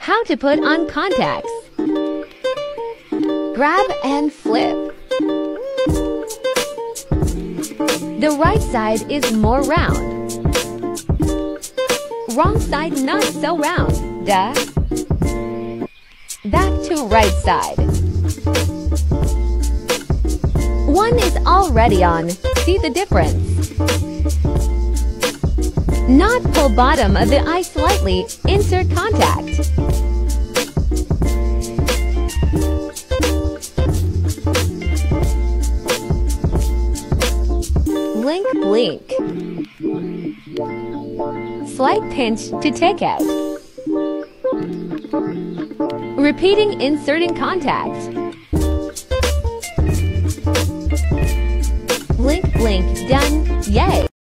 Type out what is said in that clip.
How to put on contacts. Grab and flip. The right side is more round. Wrong side not so round, duh. Back to right side. One is already on. See the difference? Not pull bottom of the eye slightly. Insert contact. Blink. Slight pinch to take out. Repeating inserting contact. Blink, done, yay!